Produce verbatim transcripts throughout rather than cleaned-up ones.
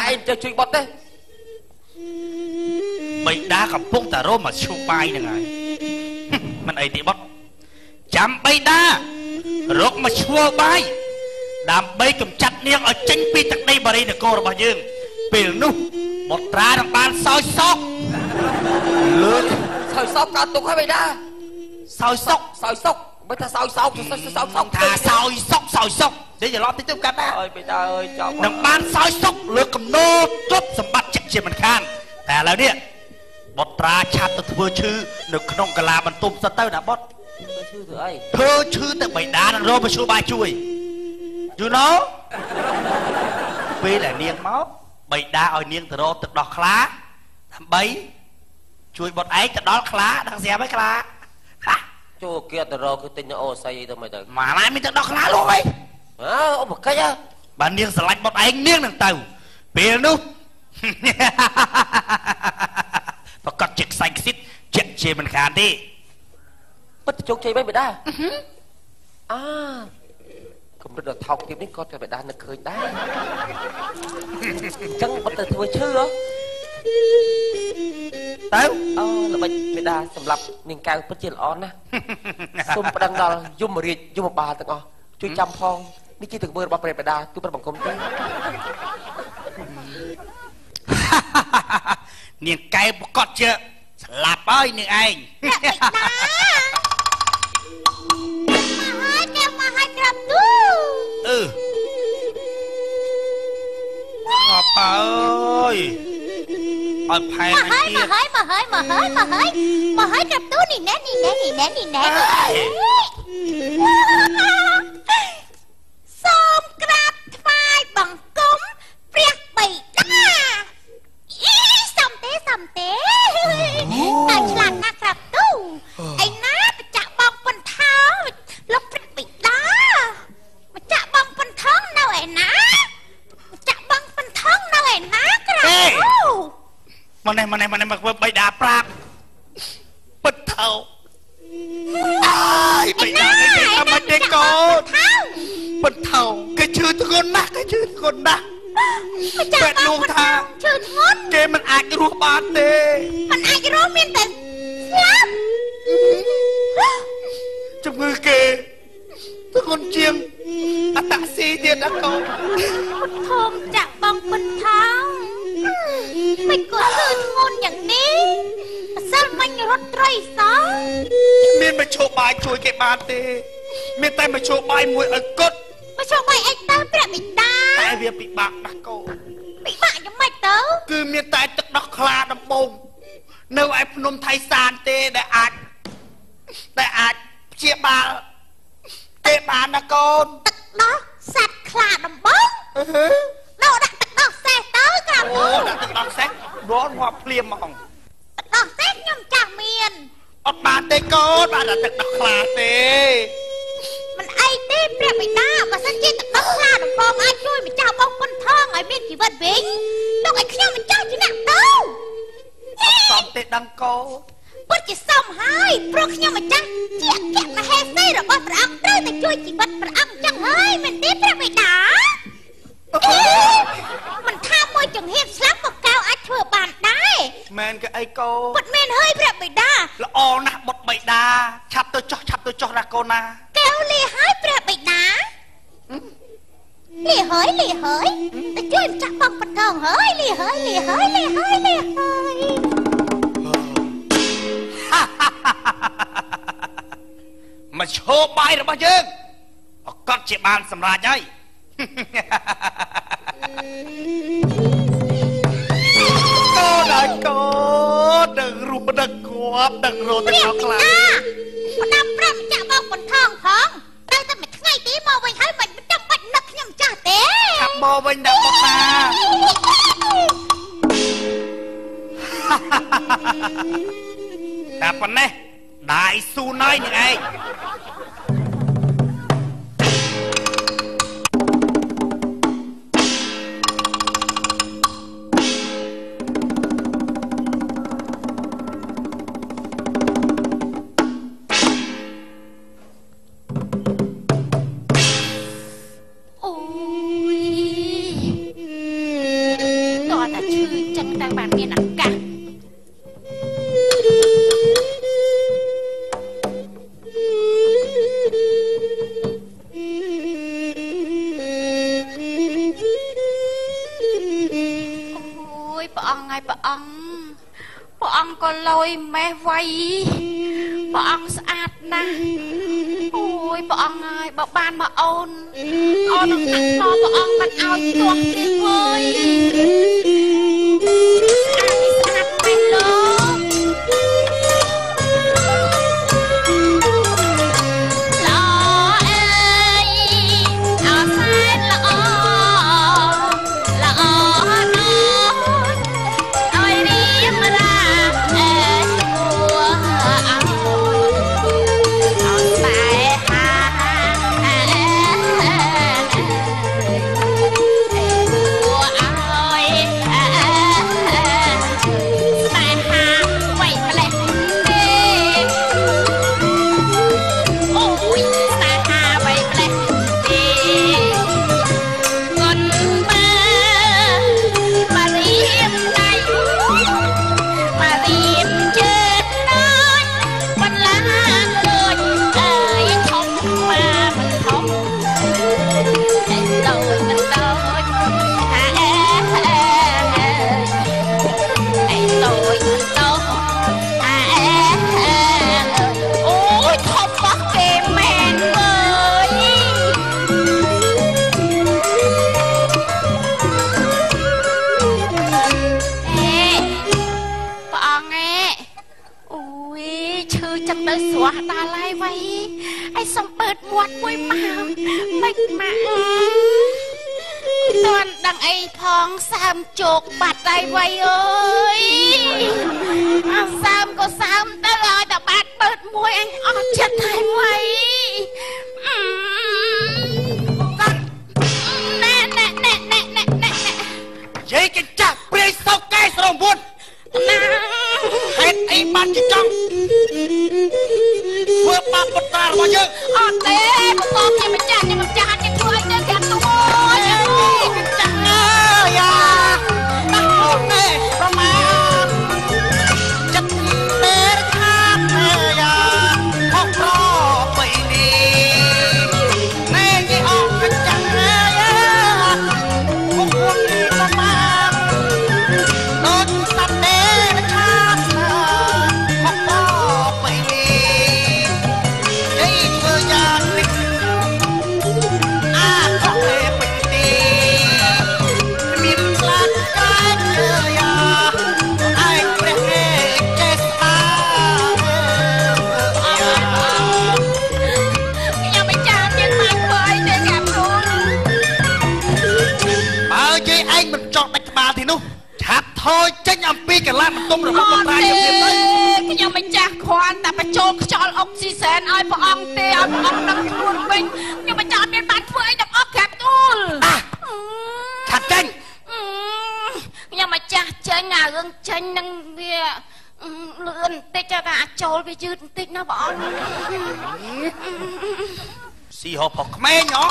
em chơi chơi bọt đấy bậy đá cầm phung tà rô mà chua bay nè ngài mình ấy thì bọt chạm bậy đá rốt mà chua bay đàm bậy cầm chặt niêng ở tranh pi tắc đây bà đây nè cô rồi bà dương bèo nu một ra đằng bàn soi sóc lớn soi sóc cao tục hay bậy đá soi sóc soi sóc mới ta soi sóc soi sóc sóc thà soi sóc soi sóc để giờ lo tí tiếp cắt á ơi bậy đá ơi chọc đằng bàn soi sóc lừa cầm nô chốt sầm bát chặt chìm mình khanแต่แล้วเนี่ยบทราชาติเธอชื่อหนึ่งขนมกะลาบรรทุมสเตอร์นะบดชื่อเธอไอ้เธอชื่อแต่ใบดานังโรมาช่วยบายช่วยอยู่เนาะเวลาเนียงม้าใบดาเอาเนียงตะโรตึกดอกคล้าทำใบช่วยบทไอ้จะดอกคล้าทางเสียไม่คล้าช่วยเกียร์ตะโรคือติงโอไซทำไมถึงมาไม่มีตึกดอกคล้าเลยอ้าวโอ้บอกใครอ่ะบ้านเนียงสลัดบทไอ้เนียงหนึ่งเต่าเปลี่ยนนู้ประกอบจิกใส่ซิดเจ็บเจมันขาดดิปัจจุบันใช่ไหมไม่ได้อ่าผมจะทอกทีมนี้ก็จะไม่ได้นึกเคยได้จังปัจจุบันชื่อเหรอเต้าเออแล้วไม่ไม่ได้สำหรับนิงการปัจจุบันอ่อนนะส้มประดังดอลยุ่มมาเรียนยุ่มมาบาตั้งอ๋อช่วยจำพองนี่จีถึงมือมาเปลี่ยนไปได้ตู้เป็นบังคมตีเนียงไก่ประกอบเจอสลับเอ้ยเนียงเองมาให้แกมาให้กลับตู้เออขอบเอ้ยปลอดภัยนะเจี๊ยบมาให้มาให้มาให้มาให้มาให้กลับตู้นี่แน่นี่แน่นี่แน่นี่แน่ส้มกราบทวายบังกมเปรียกใบด้าสัมเต้สัมเต้ตาฉลาดนักกลับตู้ไอ้น้าไปจะบองปนเท้าลบเป็นปิดด้ามาจะบองปนท้องเน่าไอ้น้าจะบองปนท้องเน่าไอ้น้ากลับตู้มาไหนมาไหนมาไหนมาใบดาปรากปนเท้าใบดาไอ้ทำมันเด็กก่อนปนเท้าแกชื่อทุกคนนะแกชื่อทุกคนนะเป็ดลูกทางชื่อทนเกมมันอาจรู้บานเดมันอาจรู้เมียนแต่ลับจับมือเกทุกคนเจียงอัตสีเดียดอักโกทมจะบังบนเท้าไม่ก็ชื่อทนอย่างนี้สั้นมันรถไตรสองเมียนมาโชว์บายช่วยเก็บบานเดเมียนแต่มาโชว์บายมวยอักดมาโชว์ใบไอ้เต้าเปรี้ยมิดาแต่เวียปีบากนักโกปีบากยังไม่เต้าคือเมียตายตึกดอกคลาดำบงเนื้อไอ้พนมไทยซานเตได้อาจได้อาจเชียบาเตบานนักโกนตึกดอกสัตว์คลาดำบงเราดักตึกดอกแซ่เต้ากลับโอ้ดักตึกดอกแซ่ร้อนหัวเพลียมองตึกดอกแซ่ยำจากเมียนอดบานเตโกนบานตึกดอกคลาเตมันไอ้เต้เปรี้ยไปหน้ามาสังเกตต้องคลาดฟองไอ้ช่วยมันเจ้าบองคนท้องไอ้เมียนกี่วันบิงต้องไอ้ขี้มันเจ้าที่หนักเต้าสอบเตะดังโกปุ๊บจะซ่อมให้เพราะขี้มันจังเจี๊ยบแกะมาแฮซี่หรอว่าพระอังเต้แต่ช่วยจีบัดพระอังจังเฮ้ยมันเต้เปรี้ยไปหน้ามันท่ามวยจังเฮ็ดสลับกับกาวไอ้เถื่อบานได้แมนกับไอโกปุ๊บแมนเฮ้ยเปรี้ยไปหน้าละออนะบดใบดาชับตัวจ่อชับตัวจ่อรักโกนาแก้วเลี้ยหายเปรี้ยไปหน้าเลี้ยเฮ้ยเลี้ยเฮ้ยแต่ช่วยจับบังปันทองเฮ้ยเลี้ยเฮ้ยเลี้ยเฮ้ยเลี้ยเฮ้ยเลี้ยเฮ้ยมาโชว์ใบหรือมาเยิงก็เจ็บบานสำราญใจก็ได้ก็ดังรูปดังกวบดังโรตังเอาคลามันดับพระมันจะบังปันทองของแต่แต่ไม่ง่ายตีมองไปให้มันจับบัดนักยำจ่าเต้ขับมองไปดังตาแต่ปนเนี่ยได้สู้น้อยหนึ่งไงโอ้ยលយម៉េះវៃព្រះអង្គស្អាតណាស់អូយព្រះអង្គហើយបើបានមកអូនអូននឹងកាត់ខព្រះអង្គមិនឲ្យទាស់ទេអើយស្អាតស្អាតមែនលោកសើមជោគបាត់ដៃវៃអើយអាសើមក៏សើមទៅឲ្យតែបាត់បឺតមួយអញអត់ចិត្តហើយវៃណែណែណែណែណែណែយាយកញ្ចាស់ព្រាយសោកកែស្រមួនណាហេតុអីបានជាចង់ធ្វើបាបពុត្រារបស់យើងអត់ទេបងបងខ្ញុំម្ចាស់ខ្ញុំម្ចាស់អត់គេធ្វើឲ្យទៅកាត់ទួយអើយកញ្ចាស់អើយយ៉ាដាក់ខ្លួននេះប្រមាណចិត្តទេខាត់ទេយ៉ាខុសប្របីនេះណែនិយាយអស់កញ្ចាស់អើយខុសខ្លួននេះប្រមាណដូចស្ដាប់ទេខាត់ខុសប្របីនេះនិយាយធ្វើយ៉ាងនេះអាខុសទេពេញទីមានខ្លាចក្រែងយ៉ាឯងព្រះហេចេស្តាខ្ញុំមិនចាំមានបានធ្វើអីទេកាប់ខ្លួនបើជ័យឯងមិនចង់ដាច់ក្បាលទីនោះឆាប់ថយចេញអំពីកលាបន្ទុំរបស់ពុត្រាយើងទៀតទៅខ្ញុំមិនចាស់គ្រាន់តែបញ្ចូលខ្យល់អុកស៊ីសែនឲ្យព្រះអង្គទេឲ្យព្រះអង្គដឹងខ្លួនវិញខ្ញុំមិនចាំមានបានធ្វើអីទាំងអស់កាប់ទួលឆាប់ចេញខ្ញុំមិនចាស់ចេញអារឿងចេញនឹងវាលឿនបន្តិចតែអាចចូលវាយឺតបន្តិចណាព្រះអង្គស៊ីហោផុសក្មេងហ៎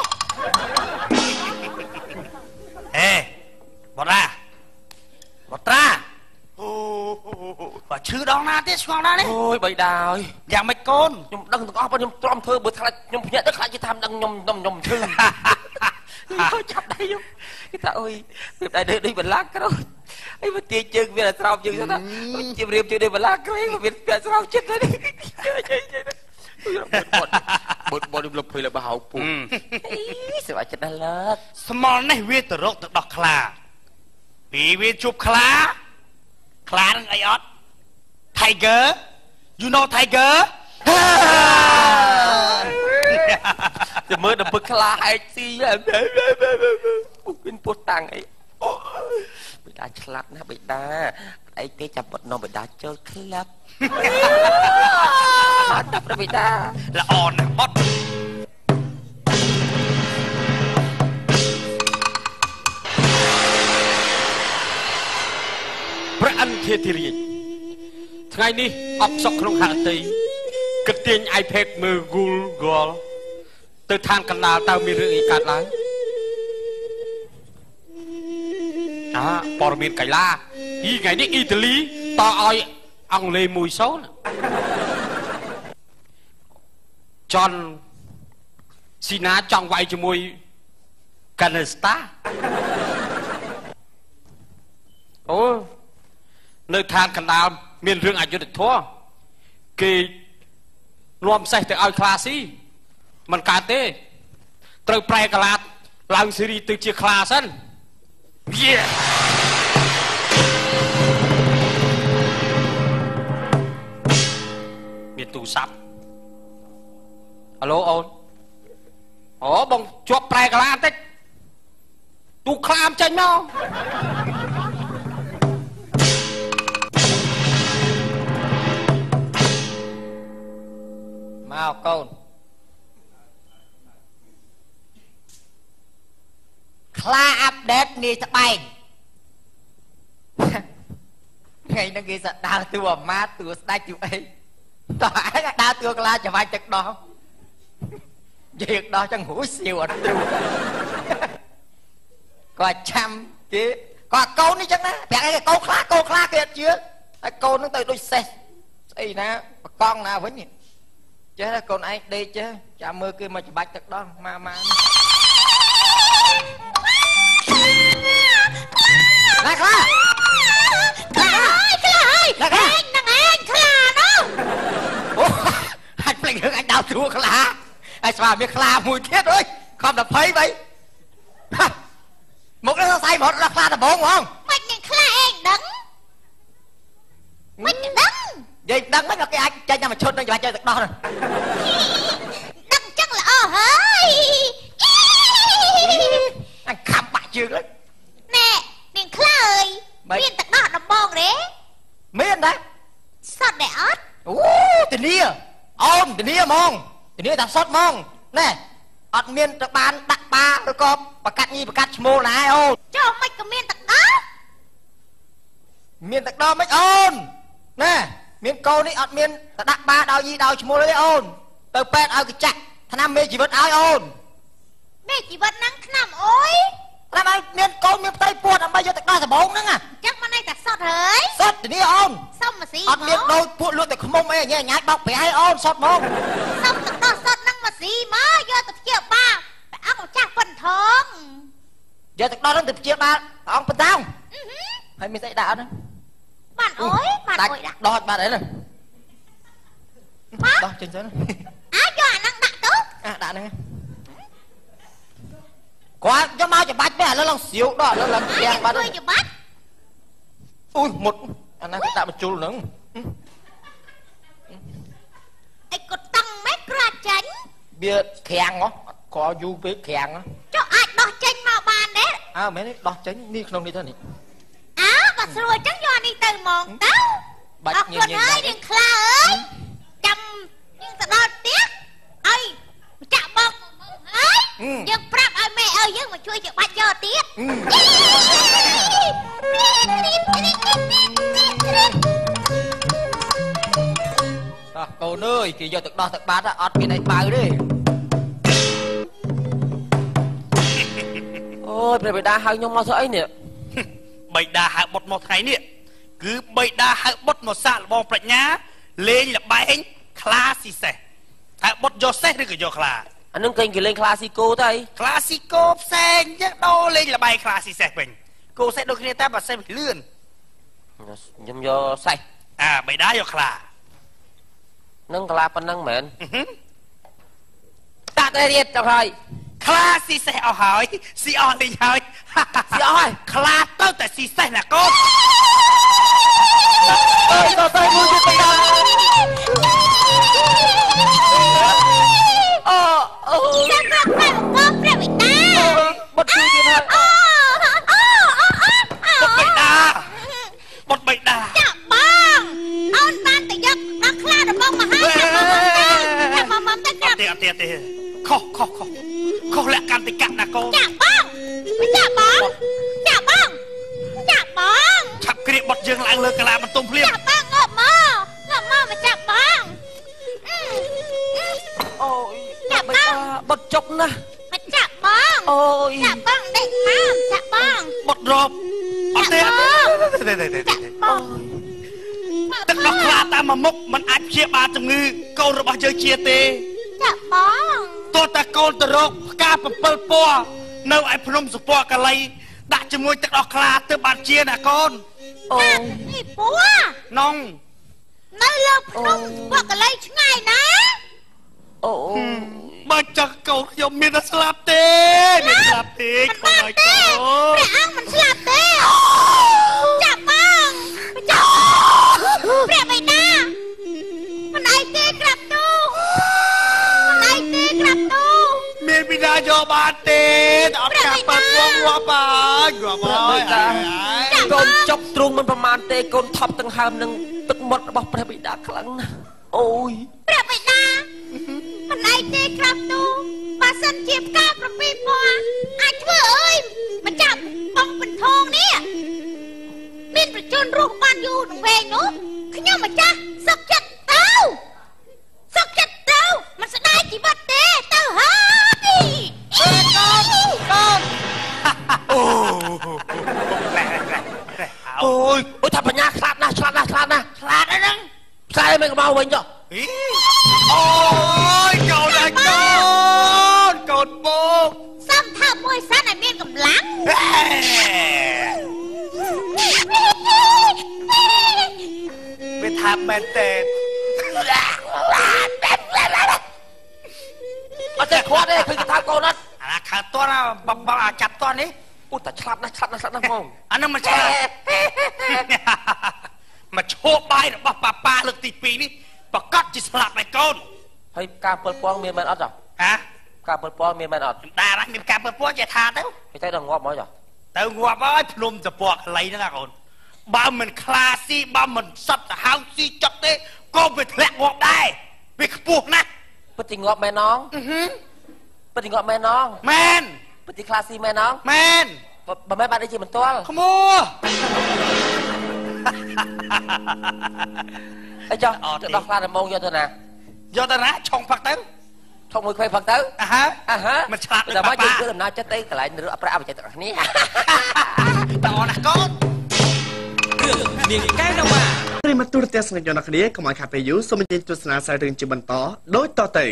ហេបតាបតាអូបើឈឺដងណាទៀតឆ្ងល់ណាស់នេះអូយបីដាអើយយ៉ាងម៉េចកូនខ្ញុំដឹងទាំងអស់បើខ្ញុំទ្រាំធ្វើបើខ្លាចខ្ញុំភ្ញាក់ទៅខ្លាចគេថាដឹងខ្ញុំខ្ញុំខ្ញុំឈឺខ្ញុំចាប់ដៃខ្ញុំគេថាអើយវាដៃដូចបន្លាក្រូចអីមកទាញជើងវាស្រោបជើងទៅថាជិះរៀបជើងដូចបន្លាក្រូចវាពាក់ស្រោបចិត្តទៅនេះបុតបុតបុតលុបភុយលបហៅពុកសប្បាយចិត្តណាស់លើកស្មល់នេះវាទៅរកទៅដោះខ្លាពីវាជួបខ្លាខ្លានឹងអីអត់ Tiger you know Tiger តែមើលដល់ពឹកខ្លាហែកស៊ីមានពោះតាំងអីបិតាឆ្លាតណាស់បិតាអីគេចាប់បត់នំបិតាចូលក្លាប់អត់ដល់បិតាល្អណាស់បត់ព្រះអន្ធាធិរាជថ្ងៃនេះអបសុកក្នុងហឫទ័យគិតទាញ iPad មើល Google ទៅឋានកណ្ដាលតើមានរឿងអីកើតឡើងអាព័ត៌មានកីឡាពីថ្ងៃនេះអ៊ីតាលីតឲ្យអង់គ្លេស មួយសូន្យ ចនស៊ីណាចង់វាយជាមួយកាណាស្តាអូនៅឋានកណ្ដាលមានរឿងអយុត្តិធម៌គេនាំសេះទៅឲ្យខ្លាស៊ីមិនកើតទេត្រូវប្រែកាឡាតឡើងសេរីទៅជាខ្លាសិនយេមានទូរស័ព្ទអាឡូអូនអូបងជាប់ប្រែកាឡាបន្តិចទូខ្លាមចេញមកមកកូនខ្លាអាប់ដេតនាយត្បែងថ្ងៃហ្នឹងគេសដើរតួអាម៉ាតួស្ដេចយូអីតោះឯងដើរតួខ្លាច្រវាច់ទឹកដោះយើងដោះចឹងរួចសៀវអត់ទ្រូគាត់ឆាំគេគាត់កូននេះចឹងណាប្រាប់ឯងកូនខ្លាកូនខ្លាគេអត់ជឿហើយកូនហ្នឹងទៅដូចសេះស្អីណាបកង់ណាវិញចេះតែកូនឯងដេកចេះចាំមើលគេមកច្របាច់ទឹកដោះម៉ាម៉ាណាខ្លាខ្លាហើយខ្លាហើយឯងនឹងឯងខ្លានោះអូហាច់ភ្លេចរឿងអញដោតទួខ្លាហើយស្វាមានខ្លាមួយទៀតអើយខំតែភ័យបីមកដល់ស្អីមកដល់ខ្លាដំបងហ្មងមិននឹងខ្លាឯងដឹងមិនដឹងនិយាយដឹងហ្នឹងគេអាចចេញតែមួយឈុតនឹងច្បាច់ចូលទឹកដោះហ្នឹងដឹងចឹងល្អហើយអញខំបាក់ជើងហ្នឹងណែនាងខ្លាអើយមានទឹកដោះដំបងទេមានដែរសតដែរអត់អូធានាអូនធានាហ្មងធានាថាសតហ្មងណែអត់មានទៅបានដាក់បាឬក៏បកាត់ញីបកាត់ឈ្មោលណាអូនចុះមិនក៏មានទឹកដោះមានទឹកដោះមិនអូនណែមានកូននេះអត់មានទៅដាក់បាដោយញីដោយឈ្មោលទេអូនទៅពេទ្យឲ្យកញ្ចាក់ថ្នាំមេជីវិតឲ្យអូនមេជីវិតហ្នឹងថ្នាំអុយថ្នាំឲ្យមានកូនមានផ្ទៃពោះដើម្បីយកទឹកដោះដំបងហ្នឹងអញ្ចឹងមិនន័យថាសតហើយសតធានាអូនសុំមកស៊ីអត់មានដូចពួកលក់តែខ្មុំអីញ៉ែញ៉ាយបោកប្រាឲ្យអូនសតហ្មងសុំទឹកដោះសតហ្នឹងមកស៊ីមកយកទៅព្យាបាលព្រះអង្គម្ចាស់ប៉ុនថងយកទឹកដោះហ្នឹងទៅព្យាបាលព្រះអង្គប៉ុនថងហើយមានស្អីដាក់អត់ហ្នឹងបានអុយបានអុយដាក់ដោះបានអីហ្នឹងដោះចេញទៅអាចយកអាហ្នឹងដាក់ទៅអាដាក់ហ្នឹងគាត់យកមកច្បាច់ទេឥឡូវឡើងស្រាវដោះឥឡូវឡើងផ្ទះបាត់ហើយច្បាច់អូយមុតអាហ្នឹងគេដាក់បញ្ជុលហ្នឹងអីគាត់តឹងម៉េចក្រាត់ចាញ់វាក្រាំងហ៎ក៏យូរពេកក្រាំងចុះអាចដោះចេញមកបានទេអើមែនទេដោះចេញនេះក្នុងនេះទៅនេះអើបើស្រួលចឹងយកអានេះទៅហ្មងទៅបាច់ញញហើយនាងខ្លាអើយចាំនាងទៅដល់ផ្ទះអីចាក់បងហើយយើងប្រាប់ឲ្យមេឪយើងមកជួយច្បាច់យកទៀតតោះកូនអើយគេយកទឹកដោះទឹកបាត់អត់មានអីបៅទេអូយព្រះបិតាហៅខ្ញុំមកធ្វើអីនេះបិតាហៅបុតមកថ្ងៃនេះគឺបិតាហៅបុតមកសាកល្បងប្រាជ្ញាលេងលបែងខ្លាស៊ីសេះហៅបុតយកសេះឬក៏យកខ្លាអានឹងគេគេលេងខ្លាស៊ីគោទៅខ្លាស៊ីគោផ្សេងចឹងដូរលេងលបែងខ្លាស៊ីសេះវិញគោសេះដូចគ្នាតែបើសេះវាលឿនខ្ញុំយកសេះអាបិតាយកខ្លានឹងខ្លាប៉ុណ្ណឹងមែនតាក់ទៅទៀតចុះហើយខ្លាស៊ីសេះអស់ហើយស៊ីអស់លេងហើយស៊ីអស់ហើយខ្លាទៅតែស៊ីសេះណាកូនអើយទៅទៅមួយទៀតទៅអូអូចាំប្រាប់ព្រះអង្គព្រះបិតាបុតជួយទៀតហើយអូអូបុតបិតាបុតបិតាចាក់បងអូនបានទៅយកដល់ខ្លារបស់មហាចាំមកចាំមកមកទៅចាំទេអត់ទេអត់ទេខុសខុសខុសខុសលក្ខន្តិកៈណាកូនចាក់បងចាក់បងចាក់បងចាក់បងឆាប់គ្រាបុតយើងឡើងលើកាឡាបន្ទុំភ្លាមចាក់បងងប់មកងប់មកមកចាក់បងអូយចាក់បងបុតចុកណាស់មកចាក់បងអូយចាក់បងដេកមកចាក់បងបុតរອບអត់ទេទេទេទេចាក់បងទឹកដោះខ្លាតាមមួយមុខมันអាចព្យាបាលជំងឺកូនរបស់យើងជាទេចាក់បងទោះតែកូនទៅរកផ្កា7ពណ៌នៅឯភ្នំសុពណ៌កាលីដាក់ជាមួយទឹកដោះខ្លាទើបបានជាណាកូនអូនេះពូនងនៅលើភ្នំពួកកលៃឆ្ងាយណាអូបើចាស់កូនខ្ញុំមានតែស្លាប់ទេមានស្លាប់ទេកូនអើយកូនព្រះអង្គមិនស្លាប់ទេចាប់បងចាប់ព្រះបិតាមិនអីទេក្រាបទូមិនអីទេក្រាបទូមានបិតាយកបានទេអត់ការបើពងងាប់ហើយងាប់ហើយកូនចុកទ្រូងមិនប្រមាណទេកូនថប់ទាំងហើមនឹងទឹកមាត់របស់ព្រះបិតាខ្លាំងណាស់អូយព្រះបិតាមិនអីទេក្រាបទូបើសិនជាផ្កាប្រពីពណ៌អាចធ្វើអើយមកចាប់បងបន្ធងនេះមានប្រជជនរស់បានយូរនឹងវែងនោះខ្ញុំម្ចាស់សុខចិត្តទៅសុខចិត្តទៅមិនស្ដាយជីវិតទេទៅហើយកូនកូនអូអូយអូយថាបញ្ញាខ្លាចណាស់ខ្លាចណាស់ខ្លាចណាស់ខ្លាចអីហ្នឹងខ្លាចមិនមកវិញចុះអូយកូនហើយកូនកូនពងសំថាមួយសិនឲ្យមានកម្លាំងវាថាមែនទេអត់ទេខ្វាត់ទេឃើញថាកូនអត់អាខាតន់បងបងចាប់តន់នេះអូតែឆ្លាប់ណាស់ឆ្លាប់ណាស់ឆ្លាប់ណាស់ហ្មងអានឹងមិនឆ្លាប់មកឈោបាយរបស់ប៉ាប៉ាលើកទីពីរនេះប្រកាសជាស្លាប់ហើយកូនហើយការពិលពងមានមែនអត់ចុះហ៎ការពិលពងមានមែនអត់ដែរណាមានការពិលពងចេះថាទៅទៅទៅដល់ងាប់មកចុះទៅងាប់ហើយភ្នំតពកខ្លីហ្នឹងណាកូនបើមិនខ្លាស៊ីបើមិនសត្វទៅហៅស៊ីចុកទេក៏វាធ្លាក់ងាប់ដែរវាខ្ពស់ណាស់ពិតជាងាប់មែនណងអឺហឺពិតជាងាប់មែនណងមែនពិតជាខ្លាស៊ីមែនណងមែនបើមិនបានដូចជាមិនទាល់ក្មួអីចុះទៅដោះខ្លាដំបងយកទៅណាយកទៅណាឆុងផឹកទៅឆុងមួយខ្វែផឹកទៅអាហាអាហាមិនឆ្លាតដូចប៉ាប៉ាតែមកយើងធ្វើដំណើរចិត្តទៅកន្លែងរកប្រាក់អបចិត្តទាំងគ្នាតោះណាកូនរឿងនាងកែវ៉ាប្រិមត្តទូរទស្សនិកជនអ្នកនាងកុំឲ្យខាតពេលយូរសូមអញ្ជើញទស្សនាសាររឿងជាបន្តដូចតទៅ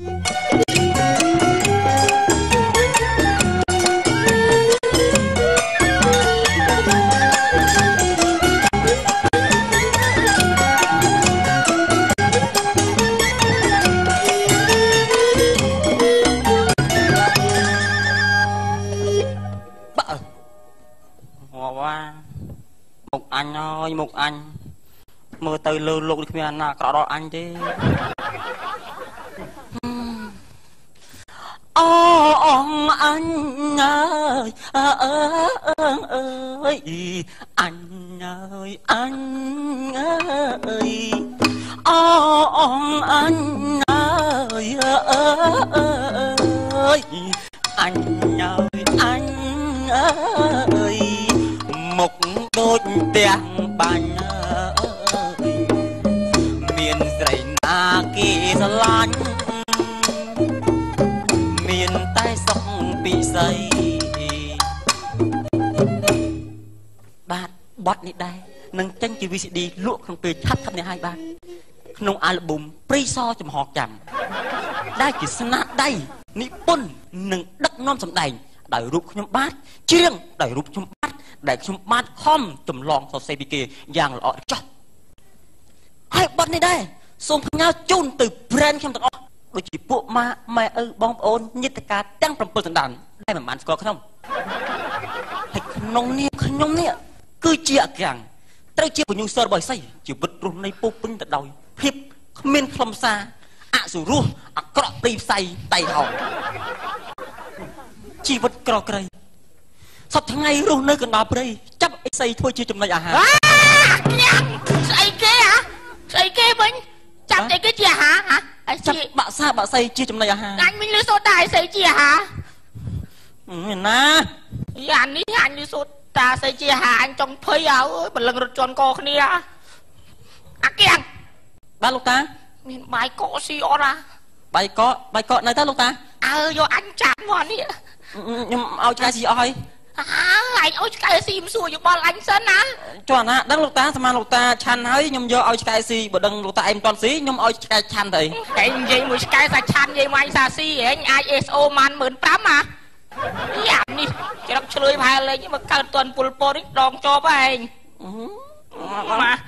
មុខអញហើយមុខអញមើលទៅលើលោកនេះគ្មានអាណាក្រក់ដល់អញទេអូអងអញអើយអើអើអើយអញអើយអញអើយអូអងអញអើយអើអើយអញអើយអញអើយមុខដូចផ្ទះបាញ់មានស្រីណាគេស្រឡាញ់មានតែសុខពិសីបាទបទនេះដែរនឹងចេញជា វី ស៊ី ឌី លក់ក្នុងពេលឆាប់ឆាប់នេះហើយបាទក្នុងអាល់ប៊ុមព្រីសចំហចាំដែលជាស្នាដៃនិពន្ធនិងដឹកនាំសម្ដែងដោយរូបខ្ញុំបាទច្រៀងដោយរូបខ្ញុំបាទដែលខ្ញុំបាទខំចម្លងសរសេរពីគេយ៉ាងល្អចោះហើយបទនេះដែរសូមផ្ញើជូនទៅ brand ខ្ញុំទាំងអស់ដូចជាពួកម៉ាម៉ែឪបងប្អូនញាតិកាទាំង7សន្តានដែលមិនបានស្គាល់ខ្ញុំហើយក្នុងនេះខ្ញុំនេះគឺជាអក្រាំងត្រូវជាបញ្ញូសររបស់ឥសីជីវិតរស់នៃពោពេញទៅដោយភាពគ្មានខ្លឹមសារអសុរោះអាក្រក់ព្រីផ្សៃតៃហោជីវិតក្រក្រៃសពថ្ងៃរស់នៅកណ្ដាលព្រៃចាប់ឥសីធ្វើជាចំណីអាហារស្អីគេហ៎ស្អីគេវិញចាប់តែគេជាអាហារហ៎អីចាប់បាក់សាបាក់សៃជាចំណីអាហារអញវិញលឺសូតាឥសីជាអាហារណាយ៉ានេះអញលឺសូតាឥសីជាអាហារអញចង់ភ័យអើយបលឹងរត់ជន់កគ្នាអាគៀងបាទលោកតាមានបាយកកស៊ីអត់ណាបាយកកបាយកកនៅទៅលោកតាអើយកអញចាំមកនេះខ្ញុំឲ្យឆ្កែស៊ីអស់ហើយអើអញឲ្យឆ្កែស៊ីមិនសួរយោបល់អញសិនណាចុះណាដឹងលោកតាស្មានលោកតាឆាន់ហើយខ្ញុំយកឲ្យឆ្កែស៊ីបើដឹងលោកតាអេមមិនទាន់ស៊ីខ្ញុំឲ្យឆ្កែឆាន់ទៅឯងនិយាយមួយឆ្កែសាឆាន់និយាយមកអញសាស៊ីឯងអាច អេស អូ ម៉ានmột nghìn năm trămហ៎យ៉ានេះច្រកឆ្លើយផែលេងមកកើតតន់ពុលពតនេះដងជាប់ឯងម៉ា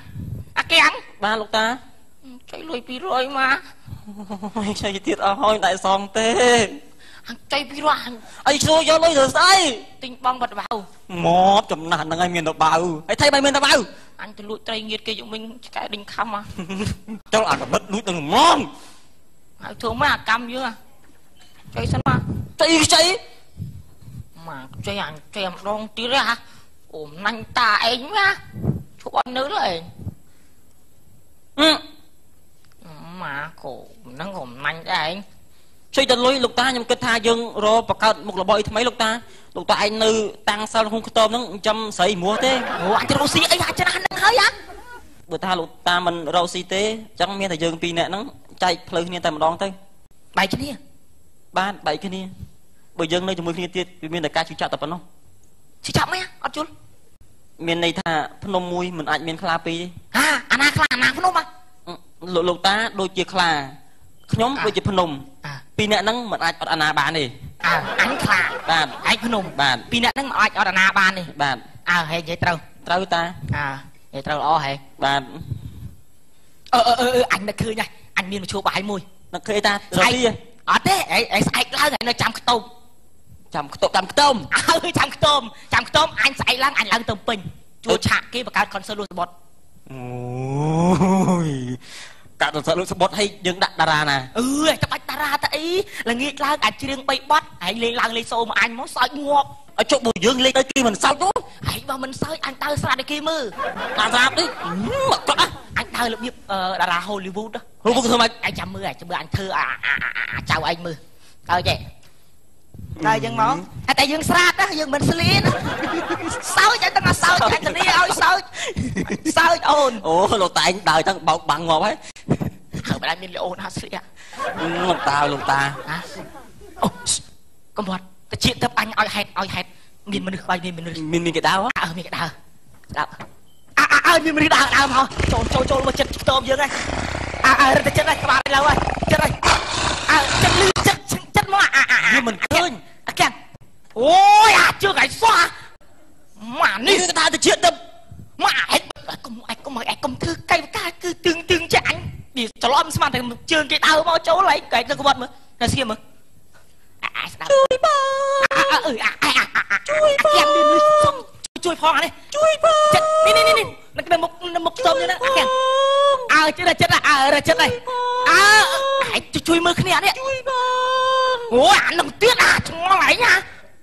អាកៀងបាទលោកតាចៃលុយពីរយមកចៃទៀតអស់ហើយតែសងទេអញចៃពីរយអីជួយយកលុយទៅស្អីទិញបងបាត់បៅមកចំណាស់ហ្នឹងហើយមានទៅបៅហើយថៃបាយមានទៅបៅអញទៅលួចត្រីងៀតគេយកវិញឆ្កែដេញខំមកចុះអាកំណត់លួចនឹងហ្មងហើយធ្វើមកអាកម្មយើងចៃសិនមកចៃចៃមកចៃអញចៃម្ដងទៀតហ៎អូមណាញ់តាឯងណាឈប់អត់នៅលើឯងហឹមមកគោហ្នឹងអូមណាញ់ដែរឯងជួយទៅលុយលោកតាខ្ញុំគិតថាយើងរកបង្កើតមុខរបរអីថ្មីលោកតាលោកតាឯងនៅតាំងសិលក្នុងខ្ទមហ្នឹងចាំស្រីមោះទេអូអញទៅរកស៊ីអីអាចច្រើនហ្នឹងហើយហ៎បើថាលោកតាមិនរកស៊ីទេអញ្ចឹងមានតែយើងពីរនាក់ហ្នឹងចែកផ្លូវគ្នាតែម្ដងទៅបែកគ្នាបានបែកគ្នាបើយើងនៅជាមួយគ្នាទៀតវាមានតែការជឿចាក់តែប៉ុណ្ណោះជិះចាប់មែនអត់ជុលមានន័យថាភ្នំមួយមិនអាចមានខ្លាពីរទេហាអាណាខ្លាអាណាភ្នំហ៎លោកលោកតាដូចជាខ្លាខ្ញុំដូចជាភ្នំពីរនាក់ហ្នឹងមិនអាចអត់អាណាបានទេអើអញខ្លាបាទឯងភ្នំបាទពីរនាក់ហ្នឹងមិនអាចអត់អាណាបានទេបាទអើហេនិយាយត្រូវត្រូវតាអើនិយាយត្រូវល្អហេបាទអឺអឺអឺអញនឹកឃើញហើយអញមានមធ្យោបាយមួយនឹកឃើញតារកស៊ីអត់ទេអីអីស្អែកឡើងហើយនៅចាំខ្ទមចាំខ្ទប់ចាំខ្ទមអើចាំខ្ទមចាំខ្ទមអញស្អែកឡើងអញឡើងទៅពេញជួយឆាកគេបង្កើត concert លុះសបុតអូយកាត់ទៅលុយសបុតឲ្យយើងដាក់តារាណាអឺតែបាច់តារាទៅអីល្ងាចឡើងអាចច្រៀងបីបទហើយលេងឡើងលេងសូមកអញមកសើចងាប់ឲ្យជប់បើយើងលេងទៅគេមិនសើចទេហើយបើមិនសើចអញដើរស្រាតឲ្យគេមើលតាស្រាប់ទេមកកត់អញដើររបៀបតារា Hollywood ហូបធ្វើម៉េចអញចាំមើលចាំមើលអញធ្វើអាចៅឯងមើលទៅចេះតែយើងមកតែយើងស្រាតណាយើងមិនស្លៀនសើចអញទាំងសើចអញទៅនេះឲ្យសើចសើចអូនអូលោកតាឯងដើរទាំងបោកបាំងងាប់ហើយហើយមិនអាចមានលអូនហាស្លៀកលោកតាលោកតាហ៎អូកំបាត់ទៅជាតិទៅអញឲ្យហេតុឲ្យហេតុមានមនុស្សបាយមានមនុស្សមានមានគេដើរអើមានគេដើរដើរអើអើមានមនុស្សដើរដើរមកចូលចូលចូលមកចិត្តខ្ទមយើងហើយអើអើរត់ទៅចិត្តហើយក្បាលឡើងហើយចិត្តហើយអើចិត្តលឺចិត្តចិត្តមកអើអើវាមិនឃើញអាកាំអូយអាជើងឯសោះម៉ានេះនេះគេថាទៅជាតិទៅម៉ាអេកុំអេកុំអេកុំធ្វើកៃកាគឺទឹងទឹងចេះអញវាច្រឡំស្មានតែជើងគេដើរមកចូលហើយកែទៅក្បត់មើលតែស្គៀមមើលអាស្ដាប់ជួយបងអើអើជួយបងអាកាំមានសុំជួយផងអានេះជួយបងចិត្តនេះនេះនេះនៅមុខមុខសុំនេះណាអាកាំអើចិត្តចិត្តអើចិត្តហើយអើឯងជួយមើលគ្នានេះជួយបងអូអានឹងទៀតអាឆ្ងល់ឯងណា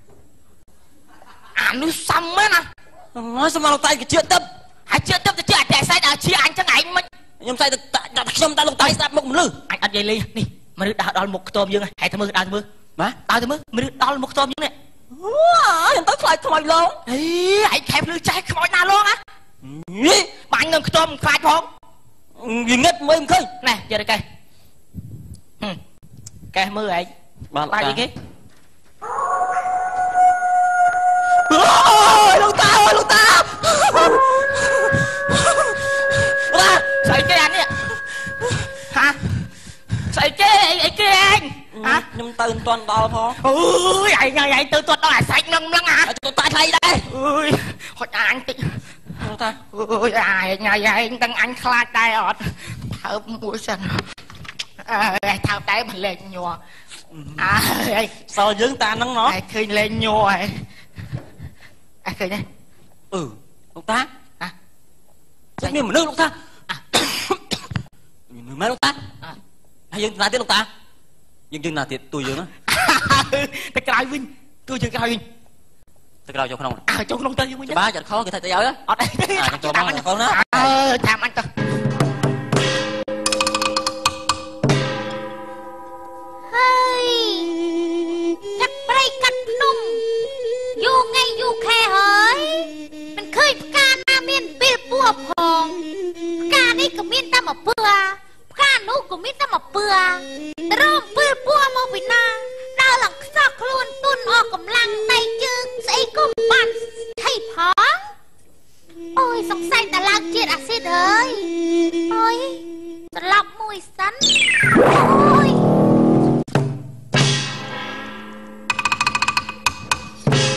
អានោះសំមែនណាអូយសមលោកតាឯងគេជាតិទៅហើយជឿទៅទៅជឿអាចតែស្អែកដល់ជាអញចឹងឯងមិនខ្ញុំស្អែកទៅខ្ញុំតាលោកតាឯងស្ដាប់មុខមនុស្សអញអត់និយាយលេងនេះមនុស្សដើរដល់មុខខ្ទមយើងហើយទៅមើលដើរទៅមើលបាទដើរទៅមើលមនុស្សដល់មុខខ្ទមយើងនេះអូខ្ញុំទៅខ្លាចខ្មោចឡងអីឯងខែភ្លឺចេះខ្មោចណាឡងហ៎នេះបាញ់នឹងខ្ទមខ្លាចផងវាងឹតមើលមិនឃើញណែយកទៅកែកែមើលឯងបាទបាច់អីគេអូយលោកតាអូយលោកតាបាទស្អីគេអានេះហាស្អីគេអីគេឯងហ៎ខ្ញុំទៅមិនទាន់ដល់ផងអូយឯងឯងទៅទាត់ដល់អាសាច់នឹងម្លឹងហ៎ទៅតាថ្លៃដែរអើយហត់អាញតិចលោកតាអូយអាយញ៉ៃឯងដឹងអញខ្លាចដែរអត់ថើបមួយសិនអើយថើបដែរមិនលេងញ័រអើយសល់យើងតាហ្នឹងណោះឯងឃើញលេងញ័រហើយឯងឃើញទេអឺលោកតាហ៎ចាំមានមនុស្សលោកតាមានមនុស្សមែនលោកតាហើយយើងណាទៀតលោកតាយើងយើងណាទៀតទួយយើងទៅក្រោយវិញទួយើងក្រោយវិញទៅក្រោយចូលក្នុងអើចូលក្នុងទៅយើងវិញច្បាស់ចាត់ខោគេថាទៅឲ្យអត់អីអាចូលមកខោណាអើតាមអញទៅហើយកាត់ព្រៃកាត់ភ្នំយូរថ្ងៃយូរខែហើយមិនឃើញផ្កាណាមានពេលពួរផងផ្កានេះក៏មានតែមួយពឿផ្កានោះក៏មានតែមួយពឿរំពេលពួរមកពីណាដើរឡើងខ្សោះខ្លួនទុនអស់កម្លាំងដៃជើងស្អីក៏មិនបានថៃផងអូយសង្ស័យតែឡើងជាតិអាស៊ីតហើយអូយត្រឡប់មួយសិនអូយ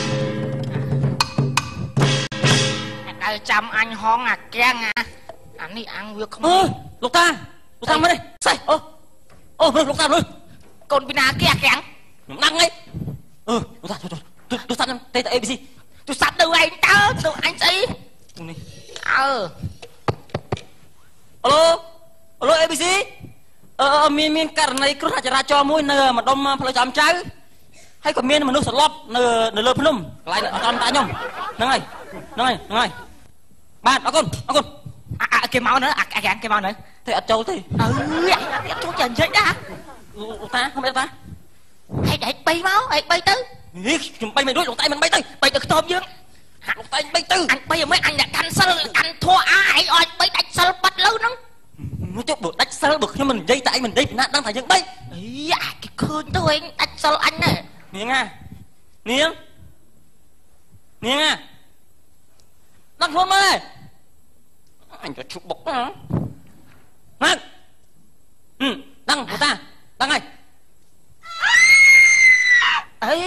ដើរចាំអញហងអាកៀងអាអានេះអាំងវាខ្មៅអឺលោកតាលោកតាមកនេះសេះអូអូលោកតាមើលកូនពីណាគេអាក្រាំងខ្ញុំដឹងហីអឺលោកតាទូរស័ព្ទខ្ញុំទេតែ A B C ទូរស័ព្ទទៅឯងតើទៅអញស្អីនេះអើអឡូអឡូ A B C អឺមានមានករណីគ្រោះចរាចរណ៍មួយនៅម្ដុំផ្លូវចំចៅហើយក៏មានមនុស្សសន្លប់នៅនៅលើភ្នំកន្លែងអត់តាមតាខ្ញុំហ្នឹងហើយហ្នឹងហើយហ្នឹងហើយបាទអរគុណអរគុណអាគេមកនៅអាក្រាំងគេមកនៅទេអត់ចូលទេអឺអាចូលចាញ់ចេញណាលោកតាkhông biết ta ហេតុហេតុបីមកហេតុបីទៅនេះខ្ញុំបីមិនរួចលោកតាមិនបីទៅបីទៅខ្ទមយើងហាក់លោកតាបីទៅអញបីមិនអញអ្នកកាន់សិលកាន់ធัวអាឯងអត់បីដាច់សិលបាត់លើហ្នឹងមកចុះបើដាច់សិលបើខ្ញុំមិននិយាយតែឯងមិននិយាយពីណាដឹងថាយើងបីអីអាគេឃើញទៅឯងដាច់សិលអញណានាងណានាងនាងណាដឹងខ្លួនមើលអញទៅឈប់បុកណាហ៎ដឹងលោកតាដឹងហើយអី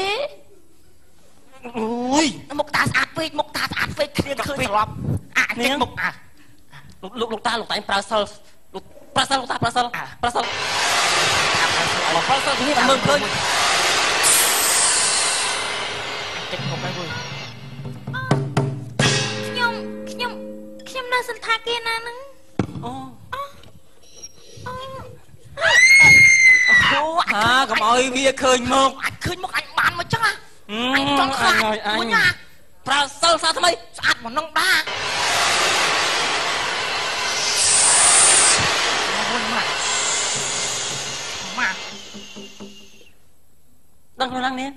អូយមុខតាស្អាតពេកមុខតាស្អាតពេកគ្នាឃើញស្លាប់អានេះមុខអាលោកលោកតាលោកតាប្រើសិលលោកប្រើសិលលោកតាប្រើសិលប្រើសិលមកប្រើសិលនេះមើលឃើញចិត្តមុខហើយវិញខ្ញុំខ្ញុំខ្ញុំនៅសន្តាគារណាហ្នឹងអូអូអាកុំឲ្យវាឃើញមុខអញឃើញមុខអញបានមកចឹងអញចង់ខ្លាចអញប្រើសិលសាថ្មីស្អាតមកនឹងដាអូយម៉ាក់ម៉ាក់ដឹងខ្លួនហ្នឹងនាង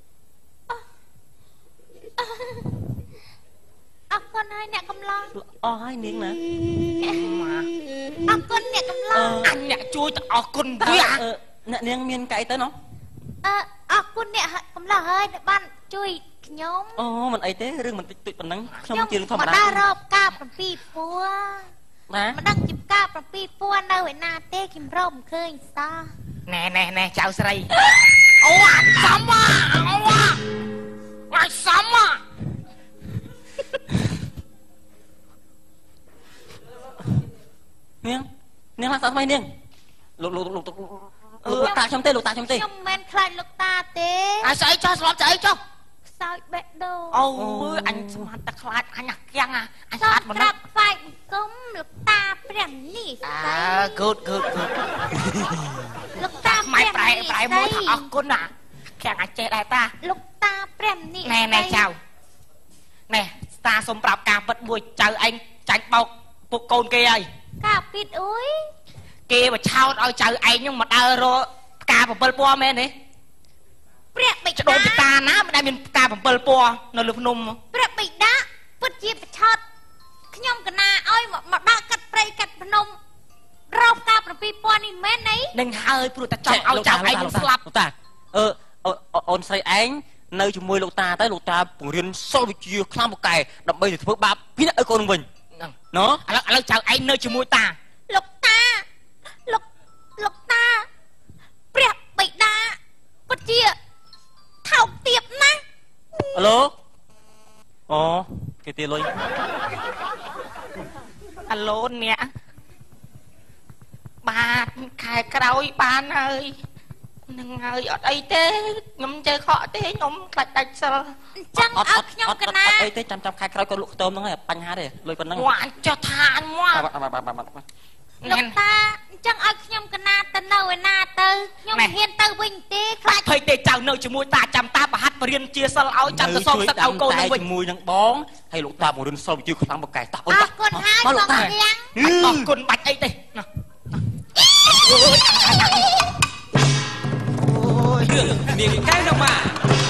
អរគុណហើយអ្នកកំឡុងអស់ហើយនាងណាម៉ាក់អរគុណអ្នកកំឡុងអញអ្នកជួយទៅអរគុណតើវាអ្នកនាងមានកែទៅណោះអឺអរគុណអ្នកកំឡុងហើយដែលបានជួយខ្ញុំអូមិនអីទេរឿងមិនតិចតួចប៉ុណ្ណឹងខ្ញុំជារឿងធម្មមកតាដល់រកការ7ពួរណាមិនដឹងជាការ7ពួរនៅឯណាទេខ្ញុំរកមិនឃើញសោះណែណែណែចៅស្រីអូអាសំអាអូអាសំអានាងនាងឡើងសាថ្មីនាងលោកលោកលោកលោកតាខ្ញុំទេលោកតាខ្ញុំទេខ្ញុំមិនមែនខ្លាចលោកតាទេអាស្អីចុះស្លាប់ស្អីចុះខ្សោយបេះដូងអូអញស្មានតែខ្លាចអញអាគៀងអញស្អាតមកក្ណារាបថ្វាយបង្គំលោកតាព្រះនេះអស្អីើ good good good លោកតាម៉ែព្រះប្រែនេះប្រែមួយថាអរគុណណាគៀងអាចចេះដែរតាលោកតាព្រះនេះណែណែចៅណែតាសុំប្រាប់ការពិតមួយចៅឯងចាញ់បោកពុកកូនគេហើយកាពីតអុយគេមកឆោតឲ្យចៅឯងហ្នឹងមកដើររកផ្កា7ពណ៌មែនទេព្រះបិច្ដូនតាពីតាណាមិនដែលមានផ្កា7ពណ៌នៅលើភ្នំព្រះបិតាពិតជាប្រឆោតខ្ញុំកណាឲ្យមកដើរកាត់ព្រៃកាត់ភ្នំរកការ7ពណ៌នេះមែនអីនឹងហើយព្រោះតែចង់ឲ្យចៅឯងស្លាប់លោកតាអឺអូនស្រីឯងនៅជាមួយលោកតាទៅលោកតាបង្រៀនសិលវិជ្ជាខ្លាំងពូកែដើម្បីទៅធ្វើបាបពីឲ្យកូនវិញណូឥឡូវឥឡូវចៅឯងនៅជាមួយតាលោកតាលោកលោកតាព្រះបិតាពិតជាថោកទាបណាស់អឡូអូគេទាលុយអាឡូនអ្នកបាទខែក្រោយបានហើយនឹងហើយអត់អីទេខ្ញុំចេះខកទេខ្ញុំខ្លាចដាច់សិលអញ្ចឹងឲ្យខ្ញុំកណាអីទេចាំចាំខែក្រោយក៏លក់ខ្ទមហ្នឹងហើយបញ្ហាទេលុយប៉ុណ្ណឹងវ៉ាចុះថាអញមកបាទបាទបាទលោកតាអញ្ចឹងឲ្យខ្ញុំកណាទៅនៅឯណាទៅខ្ញុំមិនហ៊ានទៅវិញទេខ្លាចភ័យទេចៅនៅជាមួយតាចាំតាបរហាត់បរៀនជាសិលឲ្យចាំទៅសុំទឹកឲ្យកូននឹងវិញជាមួយនឹងបងហើយលោកតាបង្រៀនសិលវិជ្ជាខ្លាំងពូកែតាអូនអរគុណហើយបងតាទាំងអរគុណបាច់អីទេណាអូយរឿងនាងកែនៅមក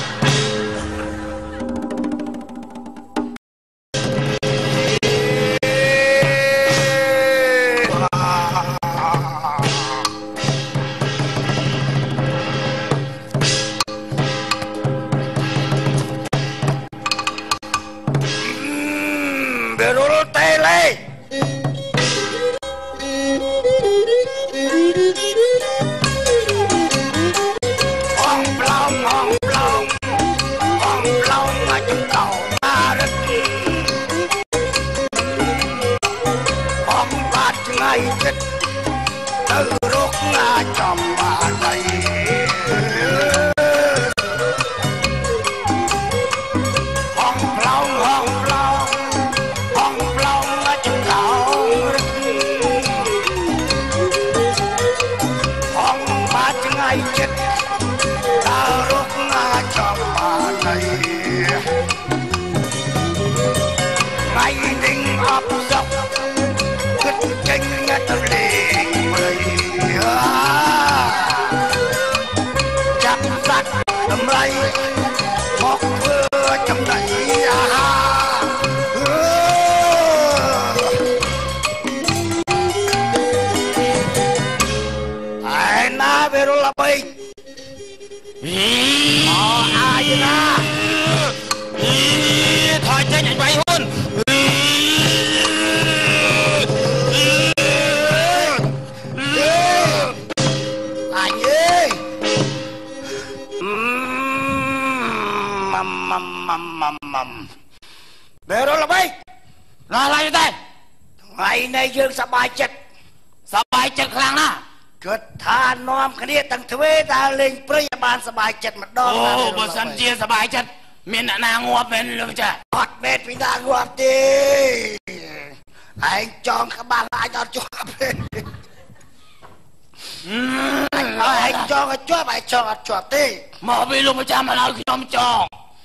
Berul tele. Ong plong ong plong. ចំបានអីហងប្លង់ហងប្លង់ហងប្លង់ចំកោរឹកហងបាច់ថ្ងៃចិត្តតារុកណាចំបានអីថ្ងៃនឹងអបសក់គិតចេញទៅលេងព្រៃចាប់សัตว์តម្លៃមកធ្វើចំណៃអាហារឯណាវារលបីអអាយណាថយចេញឲ្យបៃហ៊ុនអាយេម៉ាំម៉ាំម៉ាំម៉ាំម៉ាំវារលបីណាឡើយទេថ្ងៃនេះយើងសប្បាយចិត្តសប្បាយចិត្តខ្លាំងណាស់គិតថានាំគ្នាទាំងទ្វេតាលេងព្រៃបានសប្បាយចិត្តម្ដងអូបើសិនជាសប្បាយចិត្តមានអ្នកណាងាប់មែនលោកចាអត់មែនពីណាងាប់ទេឯងចងក្បាលអាចអត់ជាប់ទេឯងចងឲ្យជាប់ឯងចងអត់ជាប់ទេមកពីលោកម្ចាស់មកឲ្យខ្ញុំចង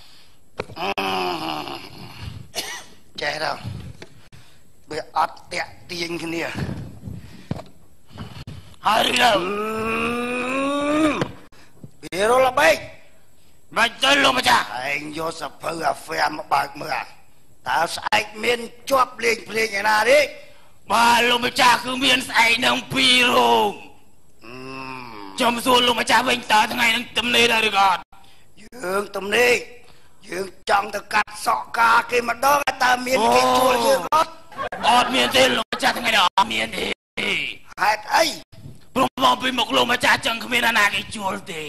ចេះដល់វាអត់តាក់ទាញគ្នាហើយទៅវារលបែកមិនទៅលោកម្ចាស់ឯងយកសភៅអាហ្វែមកបើកមើលតើស្អែកមានជាប់លេងភ្លេងឯណាទេបាទលោកម្ចាស់គឺមានស្អែកនឹងពីររោងខ្ញុំសួរលោកម្ចាស់វិញតើថ្ងៃនឹងទំនេរដែរឬក៏អត់យើងទំនេរយើងចង់ទៅកាត់សក់ការគេម្ដងតើមានគេជួលយើងអត់អត់មានទេលោកម្ចាស់ថ្ងៃនេះអត់មានទេហេតុអីព្រោះមកពីមុខលោកម្ចាស់ចឹងគ្មានអាណាគេជួលទេ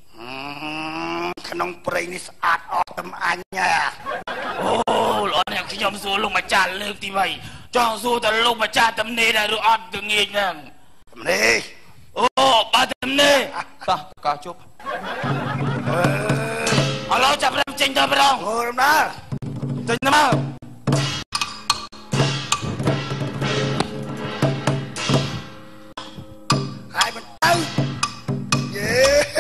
ក្នុងព្រៃនេះស្អាតអស់តំអញអូលោកអ្នកខ្ញុំសួរលោកម្ចាស់លើកទីបីចង់សួរតើលោកម្ចាស់ទំនេរដែរឬអត់ទៅងាយហ្នឹងទំនេរអូបាទទំនេរតោះតកជប់អឺឥឡូវចាប់រំចេញទៅម្ដងអូរំដាចេញទៅមកហើយមិនទៅយេ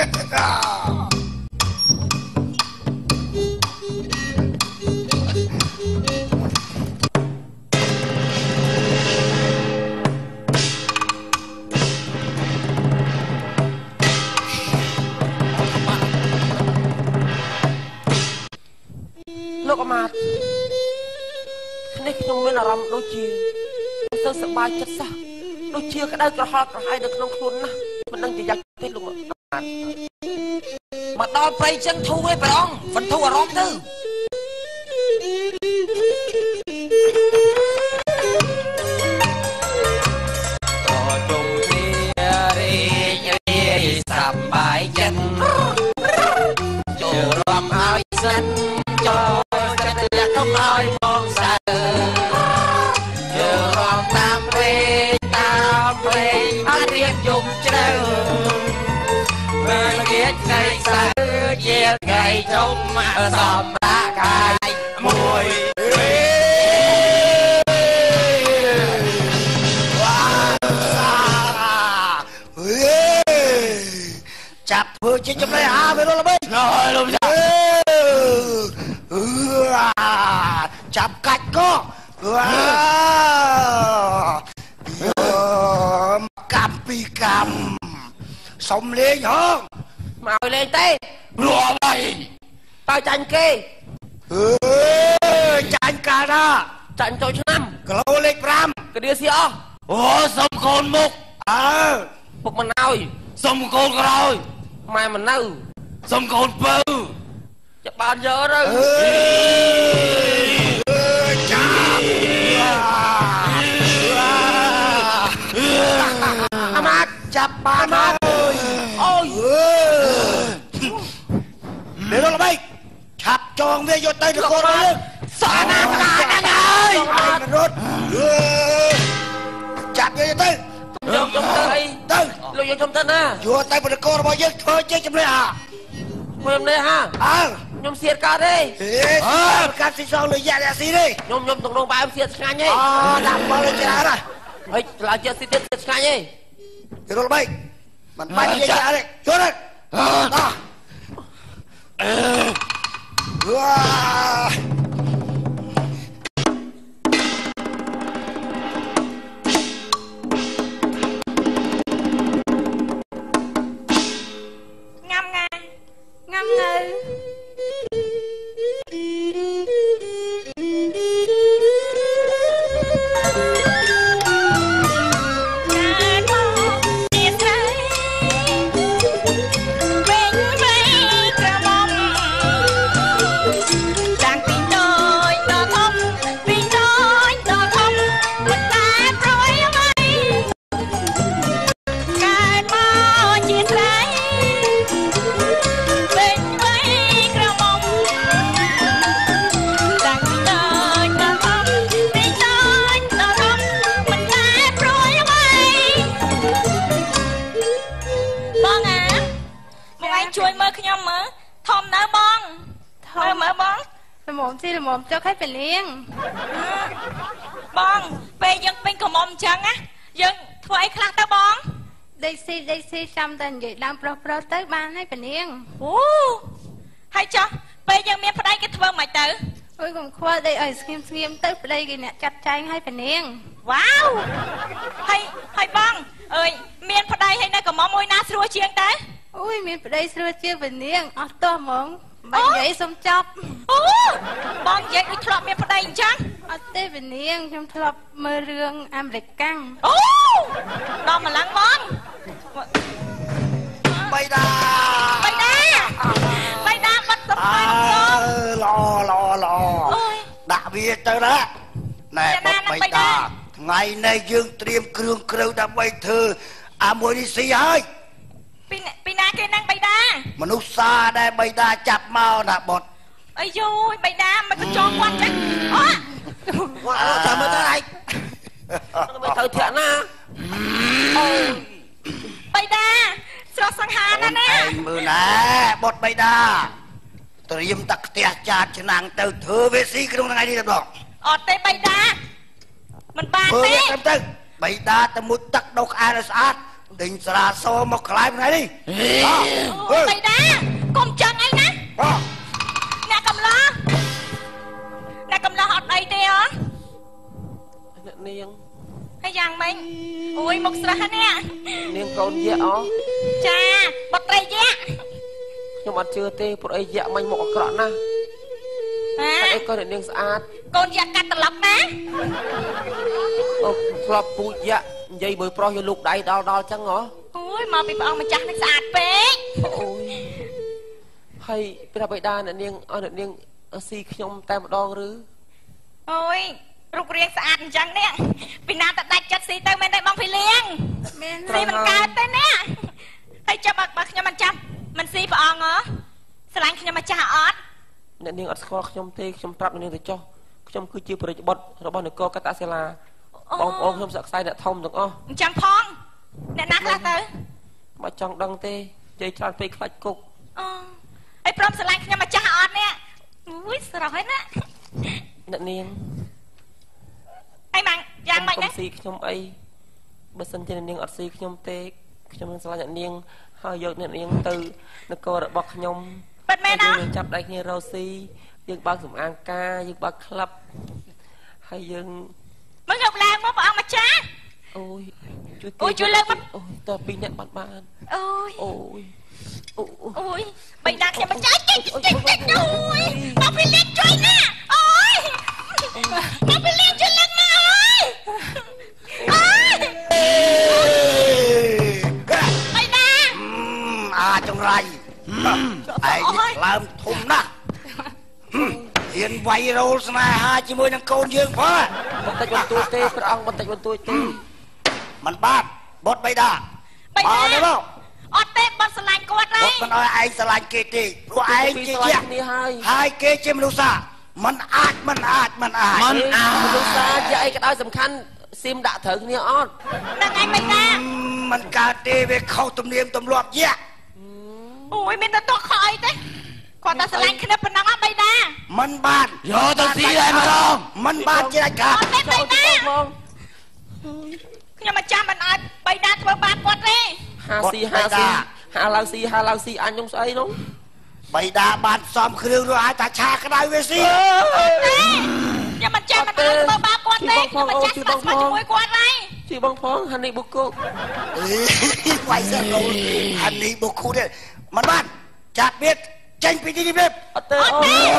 លោកអាមាត្យនេះខ្ញុំមានអារម្មណ៍ដូចជាទៅសប្បាយចិត្តសោះដូចជាក្តៅក្រហល់ក្រហាយនៅក្នុងខ្លួនណាស់មិនដឹងជាយ៉ាងទេលោកអាមាត្យមកដល់ព្រៃចឹងធូរឯងព្រះអង្គបន្ធូរអារម្មណ៍ទៅជុំគ្នារីករាយសប្បាយចិត្តចូលរំឲ្យសិនចូលចិត្តលះកុំឲ្យបងសើយើងរំតាមព្រេងតាមព្រេងអត់រៀបយំជ្រៅពេលគេថ្ងៃសៅរ៍ជាថ្ងៃជុំសម្រាប់កាយមួយចាប់ធ្វើជាចំណេះអាវារលបីហើយលោកចាអឺចាប់កាច់ក៏អឺកម្មពីកម្មសុំលេងហងមកលេងទេព្រោះអ្វីតើចាញ់គេអឺចាញ់កាលណាចាញ់ចូលឆ្នាំគីឡូលេខប្រាំកាឌៀស៊ីអស់អូសុំកូនមុខអើពុកមិនអើយសុំកូនក្រោយម៉ែមិននៅសុំកូនពៅចាប់បានយកទៅចាប់អាម៉ាត់ចាប់បានអើយអូយមេរលបីឆាប់ចងវាយកទៅនគរយើងសាណាផ្កាហ្នឹងហើយរត់ចាប់យកទៅយកទៅអីទៅលោកលោកយើងខ្ញុំទៅណាយកតែបដករបស់យើងធ្វើជាជំនឿអាខ្ញុំនេះហាអើខ្ញុំសៀតកើតទេអើប្រកាសស៊ីសងលុយយ៉ាក់ស៊ីទេខ្ញុំខ្ញុំទំនងបែបសៀតឆ្ងាញ់ទេអូដាក់មកលេច្រើនណាហើយឡើងជាស៊ីទៀតសៀតឆ្ងាញ់ទេយល់បីមិនបាច់និយាយទេជន់ដល់អឺវ៉ាញ៉ាំងាញ៉ាំងើស៊ីល្មមចុកឲ្យពលាងបងពេលយើងពេញកមុំអញ្ចឹងណាយើងធ្វើអីខ្លះទៅបងដេកស៊ីដេកស៊ីចាំតែនិយាយដើមប្រុសប្រុសទៅបានហើយពលាងអូហើយចុះពេលយើងមានប្តីគេធ្វើមិនទៅអើយកុំខ្វល់ដេកឲ្យស្ងៀមស្ងៀមទៅប្តីគេអ្នកចាត់ចែងឲ្យពលាងវ៉ាវហើយហើយបងអើយមានប្តីហើយនៅកមុំមួយណាស្រួលជាងទៅអូយមានប្តីស្រួលជាងពលាងអត់តោះហ្មងបាញ់និយាយសុំចប់អូបងនិយាយដូចធ្លាប់មានប្តីអញ្ចឹងអត់ទេពនាងខ្ញុំធ្លាប់មើលរឿងអាមេរិកកាំងអូដល់ម្លឹងបងបៃតាបៃតាបៃតាបាត់សំខាន់បងល្អល្អល្អដាក់វាទៅណាណែបៃតាថ្ងៃនេះយើងត្រៀមគ្រឿងក្រៅដើម្បីធ្វើអាមួយនេះស៊ីហើយពីពីណាគេនឹងបៃតាមនុស្សសាដែលបៃតាចាប់មកណាបុតអាយូយបៃតាមិនក៏ចងគាត់ចឹងអូចាំមើលទៅឯងមិនទៅធាក់ណាអូបៃតាស្រស់សង្ហាណាស់ណាឯងមើលណាបុតបៃតាត្រៀមតាខ្ទះចាតឆ្នាំងទៅធ្វើវាស៊ីក្នុងថ្ងៃនេះទៅអត់ទេបៃតាមិនបានទេទៅបៃតាទៅមុជទឹកដុសក្អែលឲ្យស្អាតដេញស្រាសមកខ្លាយថ្ងៃនេះបៃតាកុំចឹងអីណាអ្នកកំឡោះអ្នកកំឡោះអត់អីទេអត់អ្នកនាងហើយយ៉ាងម៉េចអូយមកស្រះនេះនាងកូនយៈអូចាបត្រីយៈខ្ញុំអត់ជឿទេព្រោះអីយៈមិញមកអាក្រក់ណាស់ហ៎អីក៏នាងស្អាតកូនយៈកាត់ត្រឡប់ណាអូធ្លាប់ពូជយៈនិយាយបើប្រុសយកលោកដៃដល់ដល់ចឹងហ៎អូយមកពីព្រះអង្គម្ចាស់នឹងស្អាតពេកអូយហើយព្រះបិតាអ្នកនាងអស់អ្នកនាងស៊ីខ្ញុំតែម្ដងឬអូយរូបរាងស្អាតអញ្ចឹងនេះពីណាទៅដាច់ចិត្តស៊ីទៅមែនទេបងភីលៀងមែនស៊ីមិនកើតទេនេះហើយចាំបើបើខ្ញុំមិនចាំមិនស៊ីព្រះអង្គហ៎ស្រឡាញ់ខ្ញុំម្ចាស់អត់អ្នកនាងអត់ស្គាល់ខ្ញុំទេខ្ញុំប្រាប់អ្នកនាងទៅចុះខ្ញុំគឺជាប្រតិបុត្តិរបស់នគរកតាសិលាបងប្អូនខ្ញុំសាក់ខ្សែអ្នកធំទាំងអស់អញ្ចឹងផងអ្នកណាខ្លះទៅមកចង់ដឹងទេនិយាយច្រើនពេកខ្លាច់គុកអូអីព្រមស្រឡាញ់ខ្ញុំម្ចាស់អត់នេះអូយស្រស់ហើយណាអ្នកនាងអីម៉ាំងយ៉ាងម៉េចណាស៊ីខ្ញុំអីបើសិនជាអ្នកនាងអត់ស៊ីខ្ញុំទេខ្ញុំនឹងស្រឡាញ់អ្នកនាងហើយយកអ្នកនាងទៅនគររបស់ខ្ញុំពិតមែនអត់យើងចាប់ដៃគ្នារស់ស៊ីយើងបើកសំអាងការយើងបើកក្លឹបហើយយើងមកយកឡើងមកព្រះអង្គម្ចាស់អូយជួយអូយជួយលើកមកអូយតើពីរអ្នកបានបានអូយអូយអូយបៃតាខ្ញុំម្ចាស់ចេញចេញចេញអូយមកពីលេងជួយណាអូយមកពីលេងជួយលើកមកអូយអូយបៃតាអាចង្រៃឯងឡើងធំណាស់ហ៊ានវាយរោលស្នេហាជាមួយនឹងកូនយើងផងបន្តិចបន្តួចទេព្រះអង្គបន្តិចបន្តួចទេមិនបានបុតបៃតាបៃតាអត់ទេបុតស្រឡាញ់គាត់ហើយបុតមិនឲ្យឯងស្រឡាញ់គេទេព្រោះឯងជាយៈហើយគេជាមនុស្សសាមិនអាចមិនអាចមិនអាចមិនអាចមនុស្សសាយៈអីក៏ដោយសំខាន់ស៊ីមដាក់ត្រូវគ្នាអត់នឹងឯងបៃតាមมันการទេវាខុសទំនៀមទម្លាប់យ៉ាអូយមានតែតោះខអីទេគាត់តែស្រឡាញ់គ្នាប៉ុណ្ណឹងអត់បៃតាមិនបានយកទៅស៊ីហើយម្ដងមិនបានជាដាច់ខាតអត់ទេបៃតាខ្ញុំមិនចាំមិនអត់បៃតាធ្វើបាបគាត់ទេហាស៊ីហាស៊ីហាឡើងស៊ីហាឡើងស៊ីអញខ្ញុំស្អីនោះបៃតាបានផ្សំគ្រឿងរួចហើយតាឆាក្តៅវាស៊ីខ្ញុំមិនចាំមិនអត់ធ្វើបាបគាត់ទេខ្ញុំមិនចាំស្មាត់ស្មាត់ជាមួយគាត់ហើយជីបងផងហានីបុកគុកវាយសិនលោកហានីបុកគុកទេមិនបានចាត់វាចេញពីទីនេះអត់ទេអូ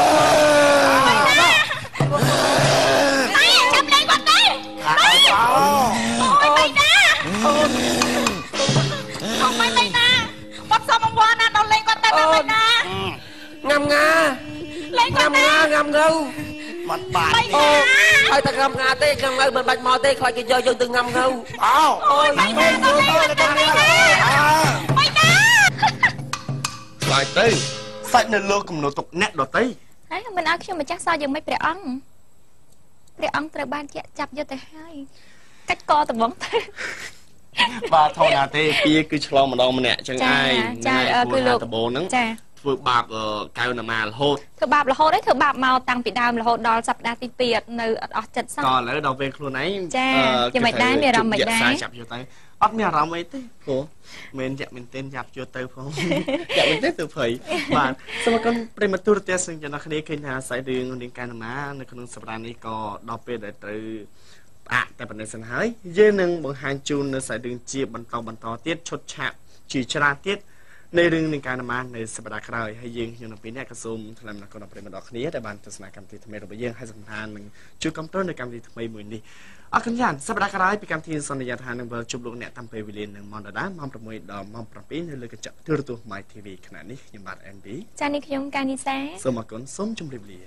តែចាំលេងគាត់ទេអូយបៃតាអូយបៃតាគាត់សុំអង្វរណាដល់លេងគាត់តែបៃតាងំងាលេងងគាត់ំទេងាងំងៅមិនបានអូហើយតែងំងាទេងំងៅមិនបាច់មកទេខ្លាចគេយកយើងទៅងំងៅអោអូយបៃតាដល់លេងគាត់តែបៃតាបៃតាខ្លាចទៅសាច់នៅលើគំនូទុកអ្នកដតីហើយមិនឲ្យខ្ញុំម្ចាស់សោយយ៉ាងម៉េចព្រះអង្គព្រះអង្គត្រូវបានជាចាប់យកទៅហើយកាច់កត្បូងទៅបាទធម្មតាទេពីគឺឆ្លងម្ដងម្នាក់ចឹងឯងចាគឺលោកដបូងហ្នឹងចាធ្វើបាបកៅណាមរហូតធ្វើបាបរហូតđấy ធ្វើបាបមកតាំងពីដើមរហូតដល់សប្តាហ៍ទីពីរនៅអត់អស់ចិត្តសោះតឥឡូវដល់ពេលខ្លួនឯងចាយ៉ាងម៉េចដែរមានអារម្មណ៍មិនដែរចាប់យកទៅអត់មានអារម្មណ៍អីទេព្រោះមិនយ៉ាក់មែនទែនចាប់យកទៅផងយ៉ាក់មែនទែនទៅភ័យបាទសូមអរគុណប្រិមត្តទូរទស្សនិកជនទាំងគ្នាឃើញថាសាច់រឿងនាងកែណាមានៅក្នុងសប្តាហ៍នេះក៏ដល់ពេលដែលត្រូវផ្អាកតែប៉ុណ្្នេះសិនហើយយើងនឹងបង្ហាញជូននៅសាច់រឿងជាបន្តបន្តទៀតឈុតឆាកជាច្រើនទៀតនៃរឿងនាងកែណាមានៅសប្តាហ៍ក្រោយហើយយើងខ្ញុំនៅពេលនេះក៏សូមថ្លែងអំណរគុណដល់ប្រិមត្តអរគ្នាដែលបានទស្សនាកម្មវិធីថ្មីរបស់យើងហើយសំខាន់នឹងជួយគ្រប់គ្រងនៅកម្មវិធីថ្មីមួយនេះអរគុណច្រើនសប្តាហ៍ក្រោយពីកម្មវិធីសន្យាថានឹងវិលជួបលោកអ្នកតាមពេលវេលានឹងម៉ោងដដែលម៉ោង 6 ដល់ម៉ោង 7 នៅលើកញ្ចក់ទូរទស្សន៍ My ធី វី ខណៈនេះខ្ញុំបាទ អេន ប៊ីចានេះខ្ញុំកានីសាសូមអរគុណសូមជម្រាបលា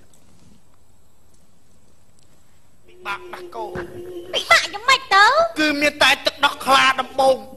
បាក់បាក់កោពិបាកយ៉ាងម៉េចទៅគឺមានតែទឹកដោះខ្លាដំបង